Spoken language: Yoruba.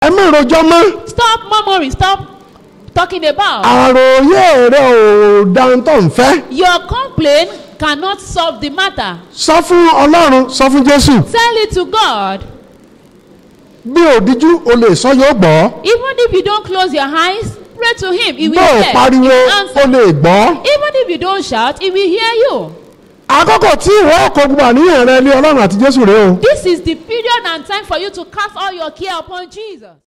ẹ má rojọ́ mọ́. Stop murmuring. Stop talking about. Àròyé rẹ ò dáhùn tó ń fẹ́. Your complaint cannot solve the matter. Sọ fún Ọlọ́run, sọ fún Jésù. Tell it to God. Bí òdíjú o lè sọ yóò gbọ́. Even if you don't close your eyes, pray to him. He will Bó o hear. pariwo He will o answer. lè gbọ́. Even if you don't shout, he will hear you. Àkókò tí ìwọ kò gbà níyàn rẹ lé Ọlọ́run àti Jésù rẹ o. This is the period and time for you to cast all your care upon Jesus.